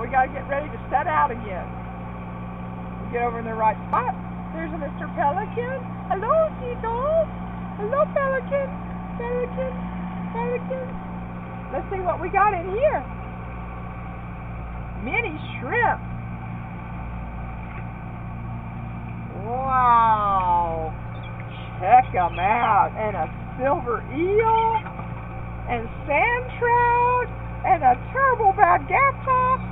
we got to get ready to set out again. We get over in the right spot. There's a Mr. Pelican. Hello, seagull. Hello, pelican. Pelican. Pelican. Let's see what we got in here. Mini shrimp. Wow. Check them out. And a silver eel. And sand trout. And a turbo bad gap top.